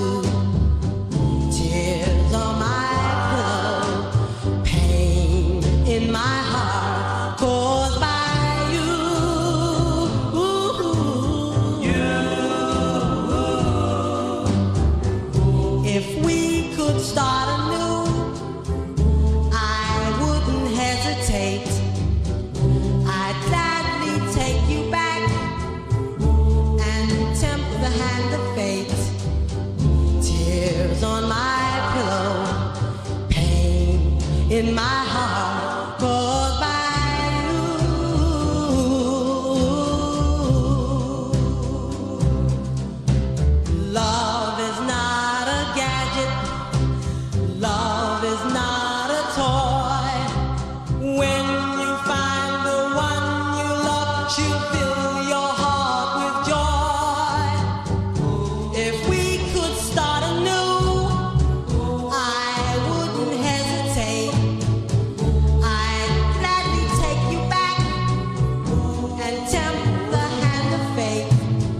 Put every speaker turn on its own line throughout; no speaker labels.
Tears on my pillow, pain in my heart caused by you. If we could start anew, I wouldn't hesitate. I'd gladly take you back and tempt the hand of fate. Tears on my pillow, pain in my heart caused by you. Love is not a gadget, love is not a toy. When you find the one you love, she'll fill your heart with joy. If we could start anew, I wouldn't hesitate. I'd gladly take you back and tempt the hand of fate.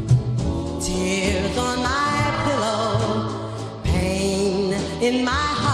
Tears on my pillow, pain in my heart.